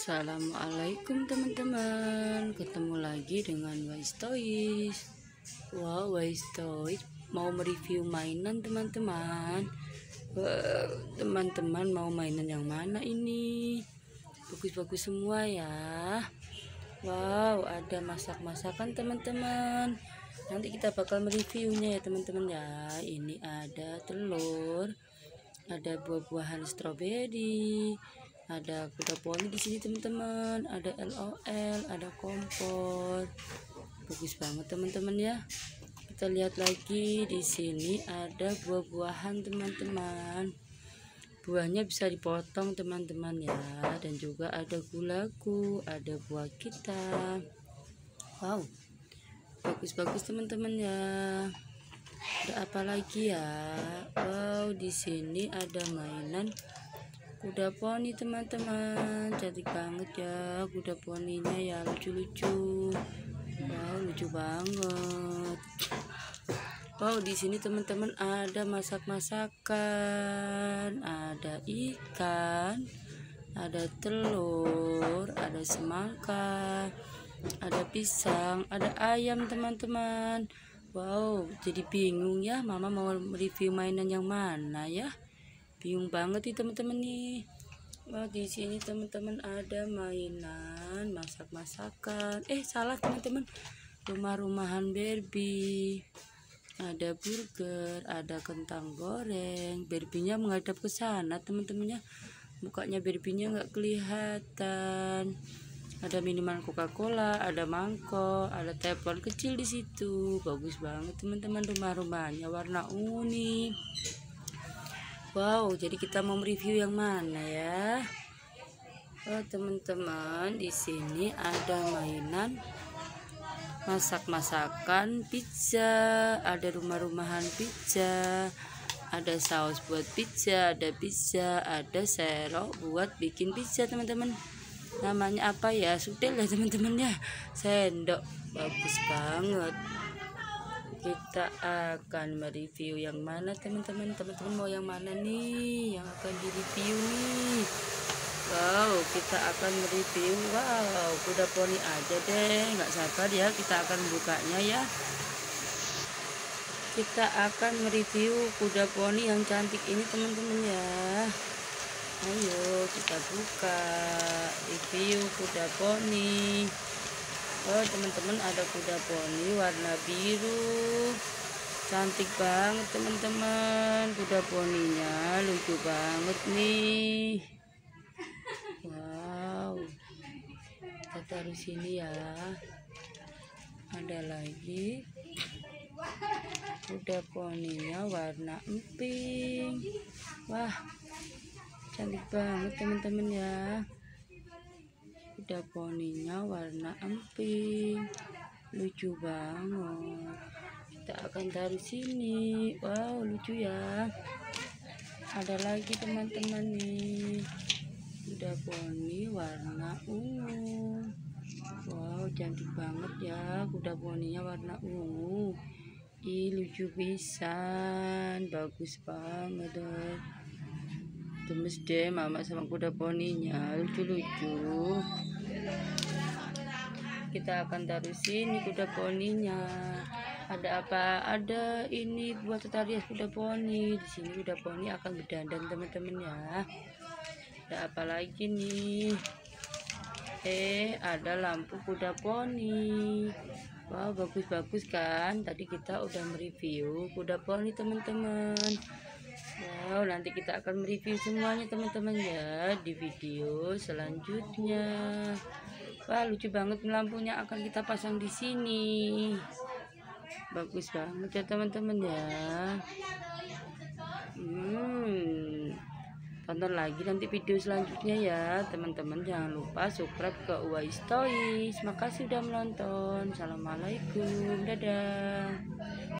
Assalamualaikum teman-teman, ketemu lagi dengan Wise Toys. Wow, Wise Toys mau mereview mainan teman-teman. Teman-teman mau mainan yang mana ini? Bagus-bagus semua ya. Wow, ada masak-masakan teman-teman. Nanti kita bakal mereviewnya ya teman-teman ya. Ini ada telur, ada buah-buahan stroberi, ada kuda poni di sini teman-teman, ada LOL, ada kompor. Bagus banget teman-teman ya. Kita lihat lagi di sini ada buah-buahan teman-teman. Buahnya bisa dipotong teman-teman ya, dan juga ada gulaku, ada buah kita. Wow, bagus-bagus teman-teman ya. Ada apa lagi ya? Wow, di sini ada mainan kuda poni teman-teman, cantik banget ya kuda poninya ya, lucu-lucu. Wow, lucu banget. Wow, di sini teman-teman ada masak-masakan, ada ikan, ada telur, ada semangka, ada pisang, ada ayam teman-teman. Wow, jadi bingung ya, mama mau review mainan yang mana ya? Bingung banget nih teman-teman nih. Wah, di sini teman-teman ada mainan masak-masakan. Salah teman-teman. Rumah-rumahan Barbie. Ada burger, ada kentang goreng. Barbie-nya menghadap ke sana teman-temannya. Mukanya Barbie-nya nggak kelihatan. Ada minuman Coca-Cola, ada mangkok, ada teflon kecil di situ. Bagus banget teman-teman, rumah-rumahnya warna unik. Wow, jadi kita mau review yang mana ya? Oh teman-teman, di sini ada mainan masak-masakan pizza, ada rumah-rumahan pizza, ada saus buat pizza, ada serok buat bikin pizza teman-teman. Namanya apa ya? Sudel ya teman-teman ya. Sendok, bagus banget. Kita akan mereview yang mana teman-teman. Teman-teman mau yang mana nih yang akan direview nih? Wow, kita akan mereview. Wow, kuda poni aja deh, nggak sabar ya, kita akan bukanya ya. Kita akan mereview kuda poni yang cantik ini teman-teman ya. Ayo kita buka review kuda poni. Oh teman-teman, ada kuda poni warna biru, cantik banget teman-teman. Kuda poninya lucu banget nih. Wow, kita taruh sini ya. Ada lagi kuda poninya warna emping. Wah, cantik banget teman-teman ya. Kuda poninya warna emping, lucu banget. Kita akan taruh sini. Wow, lucu ya. Ada lagi teman-teman nih, kuda poni warna ungu. Wow, cantik banget ya, kuda poninya warna ungu. Ih, lucu pisan, bagus banget deh. Gemes deh mama sama kuda poninya, lucu-lucu. Kita akan taruh sini kuda poninya. Ada apa? Ada ini buat tata rias kuda poni. Di sini kuda poni akan berdandan teman-teman ya. Ada apa lagi nih? Ada lampu kuda poni. Wow, bagus-bagus kan? Tadi kita udah mereview kuda poni teman-teman. Wow, nanti kita akan mereview semuanya teman-teman ya di video selanjutnya. Wah, lucu banget lampunya, akan kita pasang di sini. Bagus banget ya teman-teman ya. Tonton lagi nanti video selanjutnya ya teman-teman. Jangan lupa subscribe ke Wise Toys. Makasih udah menonton. Assalamualaikum, dadah.